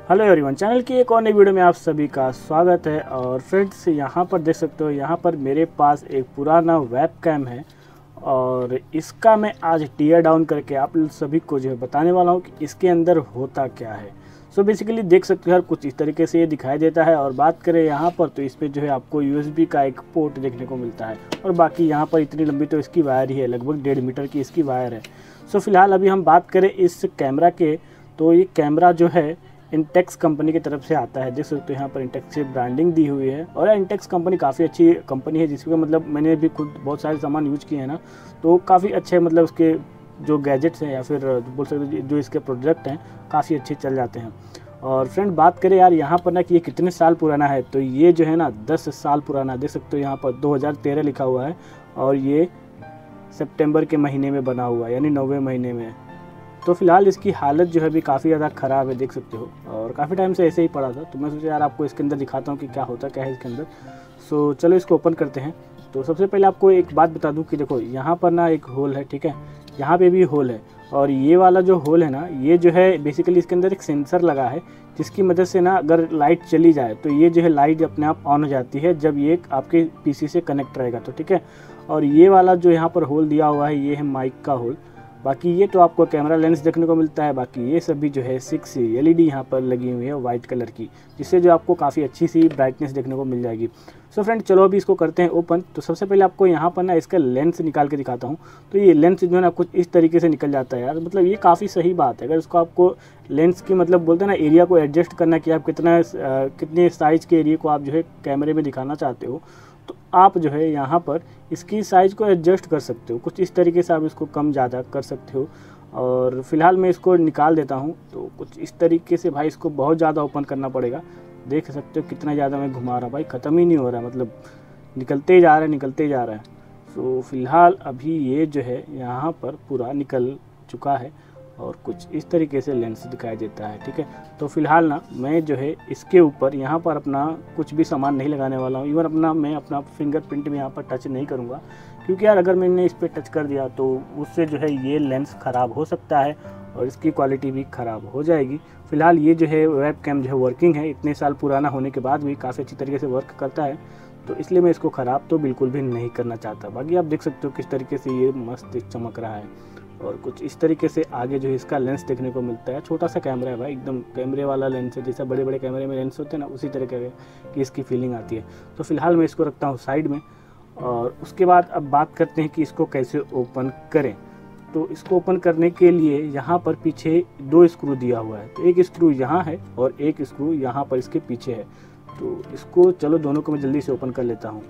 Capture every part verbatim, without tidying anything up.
Hello everyone, channel की एक और नई वीडियो में आप सभी का स्वागत है। और फ्रेंड्स, यहाँ पर देख सकते हो, यहाँ पर मेरे पास एक पुराना वेब कैम है और इसका मैं आज टीयर डाउन करके आप सभी को जो है बताने वाला हूँ कि इसके अंदर होता क्या है। सो so बेसिकली देख सकते हो यार, कुछ इस तरीके से ये दिखाई देता है। और बात करें यहाँ पर तो इसमें जो है आपको यूएसबी का एक पोर्ट देखने को मिलता है और बाकी यहाँ पर इतनी लंबी तो इसकी वायर ही है, लगभग डेढ़ मीटर की इसकी वायर है। सो so फिलहाल अभी हम बात करें इस कैमरा के, तो ये कैमरा जो है इंटेक्स कंपनी की तरफ से आता है। देख सकते हो यहाँ पर इंटेक्स से ब्रांडिंग दी हुई है और इंटेक्स कंपनी काफ़ी अच्छी कंपनी है, जिसमें मतलब मैंने भी खुद बहुत सारे सामान यूज किए हैं ना, तो काफ़ी अच्छे मतलब उसके जो गैजेट्स हैं या फिर बोल सकते जो इसके प्रोडक्ट हैं काफ़ी अच्छे चल जाते हैं। और फ्रेंड बात करें यार यहाँ पर ना कि ये कितने साल पुराना है, तो ये जो है ना दस साल पुराना। देख सकते हो यहाँ पर दो हज़ार तेरह लिखा हुआ है और ये सितंबर के महीने में बना हुआ है, यानी नौवें महीने में। तो फिलहाल इसकी हालत जो है भी काफ़ी ज़्यादा ख़राब है, देख सकते हो। और काफ़ी टाइम से ऐसे ही पड़ा था, तो मैं सोचा यार आपको इसके अंदर दिखाता हूँ कि क्या होता क्या है इसके अंदर। सो चलो इसको ओपन करते हैं। तो सबसे पहले आपको एक बात बता दूँ कि देखो यहाँ पर ना एक होल है, ठीक है, यहाँ पे भी होल है। और ये वाला जो होल है ना, ये जो है बेसिकली इसके अंदर एक सेंसर लगा है, जिसकी मदद से ना अगर लाइट चली जाए तो ये जो है लाइट अपने आप ऑन हो जाती है जब ये आपके पीसी से कनेक्ट रहेगा, तो ठीक है। और ये वाला जो यहाँ पर होल दिया हुआ है ये है माइक का होल। बाकी ये तो आपको कैमरा लेंस देखने को मिलता है। बाकी ये सब भी जो है सिक्स एलईडी यहाँ पर लगी हुई है वाइट कलर की, जिससे जो आपको काफ़ी अच्छी सी ब्राइटनेस देखने को मिल जाएगी। सो फ्रेंड चलो अभी इसको करते हैं ओपन। तो सबसे पहले आपको यहाँ पर ना इसका लेंस निकाल के दिखाता हूँ। तो ये लेंस जो है ना कुछ इस तरीके से निकल जाता है यार, मतलब ये काफ़ी सही बात है। अगर इसको आपको लेंस की मतलब बोलते हैं ना एरिया को एडजस्ट करना कि आप कितना कितने साइज़ के एरिया को आप जो है कैमरे में दिखाना चाहते हो, तो आप जो है यहाँ पर इसकी साइज़ को एडजस्ट कर सकते हो। कुछ इस तरीके से आप इसको कम ज़्यादा कर सकते हो। और फिलहाल मैं इसको निकाल देता हूँ। तो कुछ इस तरीके से भाई इसको बहुत ज़्यादा ओपन करना पड़ेगा। देख सकते हो कितना ज़्यादा मैं घुमा रहा, भाई ख़त्म ही नहीं हो रहा, मतलब निकलते ही जा रहा है निकलते ही जा रहा है। सो फिलहाल अभी ये जो है यहाँ पर पूरा निकल चुका है और कुछ इस तरीके से लेंस दिखाई देता है, ठीक है। तो फिलहाल ना मैं जो है इसके ऊपर यहाँ पर अपना कुछ भी सामान नहीं लगाने वाला हूँ। इवन अपना मैं अपना फिंगरप्रिंट में यहाँ पर टच नहीं करूँगा, क्योंकि यार अगर मैंने इस पर टच कर दिया तो उससे जो है ये लेंस ख़राब हो सकता है और इसकी क्वालिटी भी ख़राब हो जाएगी। फ़िलहाल ये जो है वेब कैम जो है वर्किंग है, इतने साल पुराना होने के बाद भी काफ़ी अच्छी तरीके से वर्क करता है, तो इसलिए मैं इसको ख़राब तो बिल्कुल भी नहीं करना चाहता। बाकी आप देख सकते हो किस तरीके से ये मस्त चमक रहा है। और कुछ इस तरीके से आगे जो है इसका लेंस देखने को मिलता है। छोटा सा कैमरा है भाई, एकदम कैमरे वाला लेंस है, जैसा बड़े बड़े कैमरे में लेंस होते हैं ना, उसी तरीके की इसकी फीलिंग आती है। तो फिलहाल मैं इसको रखता हूँ साइड में और उसके बाद अब बात करते हैं कि इसको कैसे ओपन करें। तो इसको ओपन करने के लिए यहाँ पर पीछे दो स्क्रू दिया हुआ है, तो एक स्क्रू यहाँ है और एक स्क्रू यहाँ पर इसके पीछे है। तो इसको चलो दोनों को मैं जल्दी से ओपन कर लेता हूँ।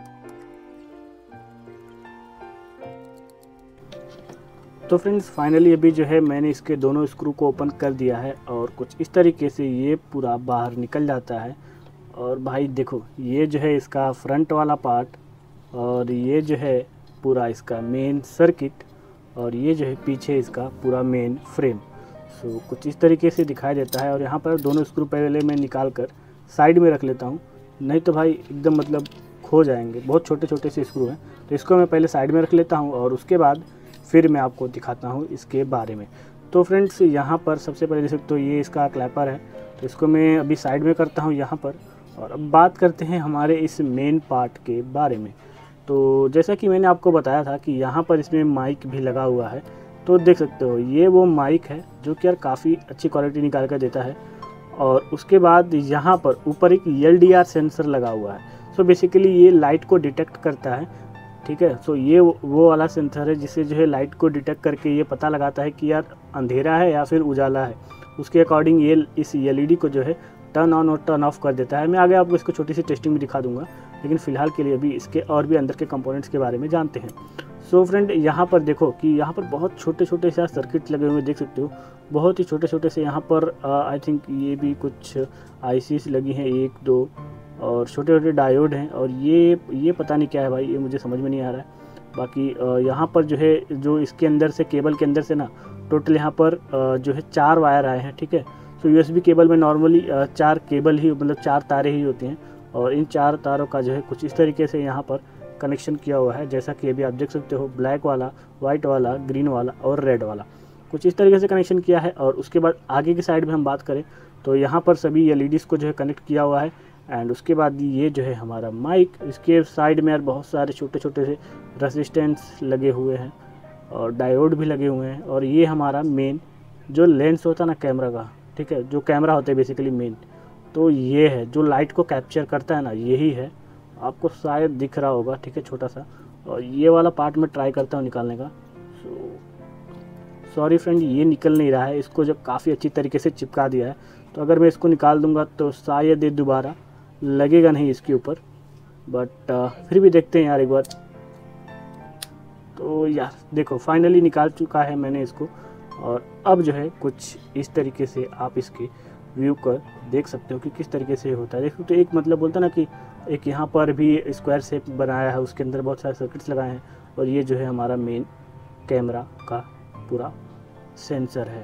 तो फ्रेंड्स फाइनली अभी जो है मैंने इसके दोनों स्क्रू को ओपन कर दिया है और कुछ इस तरीके से ये पूरा बाहर निकल जाता है। और भाई देखो ये जो है इसका फ्रंट वाला पार्ट और ये जो है पूरा इसका मेन सर्किट और ये जो है पीछे इसका पूरा मेन फ्रेम। सो कुछ इस तरीके से दिखाई देता है। और यहाँ पर दोनों स्क्रू पहले मैं निकाल कर साइड में रख लेता हूँ, नहीं तो भाई एकदम मतलब खो जाएंगे, बहुत छोटे छोटे से स्क्रू हैं। तो इसको मैं पहले साइड में रख लेता हूँ और उसके बाद फिर मैं आपको दिखाता हूँ इसके बारे में। तो फ्रेंड्स यहाँ पर सबसे पहले देख सकते हो ये इसका क्लैपर है, तो इसको मैं अभी साइड में करता हूँ यहाँ पर। और अब बात करते हैं हमारे इस मेन पार्ट के बारे में। तो जैसा कि मैंने आपको बताया था कि यहाँ पर इसमें माइक भी लगा हुआ है, तो देख सकते हो ये वो माइक है जो कि यार काफ़ी अच्छी क्वालिटी निकाल कर देता है। और उसके बाद यहाँ पर ऊपर एक एल डी आर सेंसर लगा हुआ है। सो बेसिकली ये लाइट को डिटेक्ट करता है, ठीक है। सो ये वो वाला सेंसर है जिससे जो है लाइट को डिटेक्ट करके ये पता लगाता है कि यार अंधेरा है या फिर उजाला है, उसके अकॉर्डिंग ये इस एलईडी को जो है टर्न ऑन और टर्न ऑफ कर देता है। मैं आगे आपको इसको छोटी सी टेस्टिंग भी दिखा दूंगा, लेकिन फ़िलहाल के लिए अभी इसके और भी अंदर के कंपोनेंट्स के बारे में जानते हैं। सो फ्रेंड यहाँ पर देखो कि यहाँ पर बहुत छोटे छोटे से सर्किट लगे हुए देख सकते हो, बहुत ही छोटे छोटे से। यहाँ पर आई थिंक ये भी कुछ आई सीज लगी हैं, एक दो, और छोटे छोटे डायोड हैं। और ये ये पता नहीं क्या है भाई, ये मुझे समझ में नहीं आ रहा है। बाकी यहाँ पर जो है जो इसके अंदर से केबल के अंदर से ना टोटल यहाँ पर जो है चार वायर आए हैं, ठीक है। सो यूएसबी केबल में नॉर्मली चार केबल ही मतलब चार तारे ही होती हैं और इन चार तारों का जो है कुछ इस तरीके से यहाँ पर कनेक्शन किया हुआ है, जैसा कि अभी आप देख सकते हो, ब्लैक वाला, वाइट वाला, ग्रीन वाला और रेड वाला, कुछ इस तरीके से कनेक्शन किया है। और उसके बाद आगे की साइड में हम बात करें तो यहाँ पर सभी एल ई डीज़ को जो है कनेक्ट किया हुआ है। एंड उसके बाद ये जो है हमारा माइक, इसके साइड में यार बहुत सारे छोटे छोटे से रेसिस्टेंस लगे हुए हैं और डायोड भी लगे हुए हैं। और ये हमारा मेन जो लेंस होता है ना कैमरा का, ठीक है, जो कैमरा होता है बेसिकली मेन, तो ये है जो लाइट को कैप्चर करता है ना, यही है। आपको शायद दिख रहा होगा, ठीक है, छोटा सा। और ये वाला पार्ट मैं ट्राई करता हूँ निकालने का। सो सॉरी फ्रेंड, ये निकल नहीं रहा है। इसको जब काफ़ी अच्छी तरीके से चिपका दिया है, तो अगर मैं इसको निकाल दूंगा तो शायद ये दोबारा लगेगा नहीं इसके ऊपर। बट फिर भी देखते हैं यार एक बार। तो यार देखो फाइनली निकाल चुका है मैंने इसको। और अब जो है कुछ इस तरीके से आप इसके व्यू कर देख सकते हो कि किस तरीके से होता है। देखो तो एक मतलब बोलता ना कि एक यहाँ पर भी स्क्वायर शेप बनाया है, उसके अंदर बहुत सारे सर्किट्स लगाए हैं। और ये जो है हमारा मेन कैमरा का पूरा सेंसर है।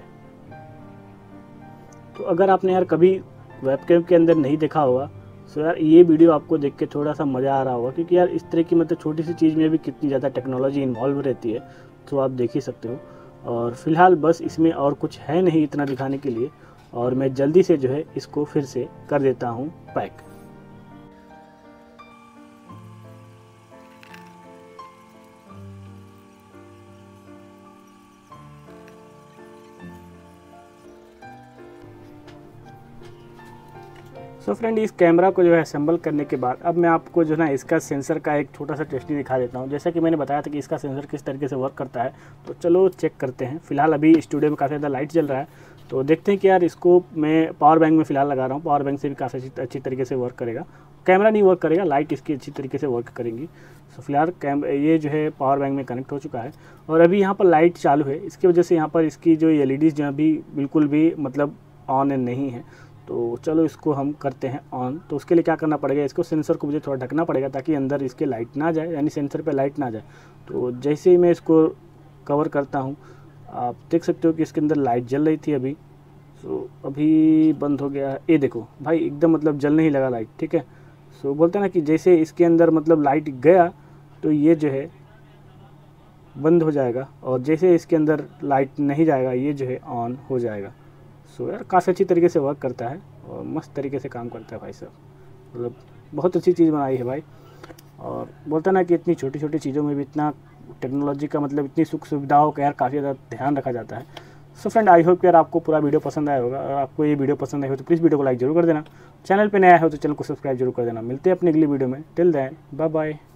तो अगर आपने यार कभी वेबकैम के अंदर नहीं देखा होगा, तो यार ये वीडियो आपको देख के थोड़ा सा मज़ा आ रहा होगा, क्योंकि यार इस तरह की मतलब छोटी सी चीज़ में भी कितनी ज़्यादा टेक्नोलॉजी इन्वॉल्व रहती है, तो आप देख ही सकते हो। और फिलहाल बस इसमें और कुछ है नहीं इतना दिखाने के लिए, और मैं जल्दी से जो है इसको फिर से कर देता हूँ पैक। सो so फ्रेंड, इस कैमरा को जो है असेंबल करने के बाद अब मैं आपको जो है ना इसका सेंसर का एक छोटा सा टेस्टिंग दिखा देता हूँ। जैसा कि मैंने बताया था कि इसका सेंसर किस तरीके से वर्क करता है, तो चलो चेक करते हैं। फिलहाल अभी स्टूडियो में काफ़ी ज़्यादा लाइट जल रहा है, तो देखते हैं कि यार इसको मैं पावर बैंक में फ़िलहाल लगा रहा हूँ। पावर बैंक से भी काफ़ी अच्छी तरीके से वर्क करेगा। कैमरा नहीं वर्क करेगा, लाइट इसकी अच्छी तरीके से वर्क करेंगी। सो फिलहाल कैम ये जो है पावर बैंक में कनेक्ट हो चुका है और अभी यहाँ पर लाइट चालू है। इसकी वजह से यहाँ पर इसकी जो एल ई डीज़ जो अभी बिल्कुल भी मतलब ऑन नहीं है। तो चलो इसको हम करते हैं ऑन। तो उसके लिए क्या करना पड़ेगा, इसको सेंसर को मुझे थोड़ा ढकना पड़ेगा ताकि अंदर इसके लाइट ना जाए, यानी सेंसर पे लाइट ना जाए। तो जैसे ही मैं इसको कवर करता हूँ, आप देख सकते हो कि इसके अंदर लाइट जल रही थी अभी। सो अभी बंद हो गया। ये देखो भाई, एकदम मतलब जल नहीं लगा लाइट, ठीक है। सो बोलते हैं ना कि जैसे इसके अंदर मतलब लाइट गया तो ये जो है बंद हो जाएगा, और जैसे इसके अंदर लाइट नहीं जाएगा ये जो है ऑन हो जाएगा। सो so, यार काफ़ी अच्छी तरीके से वर्क करता है और मस्त तरीके से काम करता है भाई साहब। मतलब बहुत अच्छी चीज़ बनाई है भाई। और बोलता ना कि इतनी छोटी छोटी चीज़ों में भी इतना टेक्नोलॉजी का मतलब इतनी सुख सुविधाओं का यार काफ़ी ज़्यादा ध्यान रखा जाता है। सो फ्रेंड, आई होप यार आपको पूरा वीडियो पसंद आया होगा। अगर आपको ये वीडियो पसंद आई हो तो प्लीज़ वीडियो को लाइक जरूर कर देना। चैनल पर नया हो तो चैनल को सब्सक्राइब जरूर कर देना। मिलते हैं अपनी अगली वीडियो में। Till then bye bye.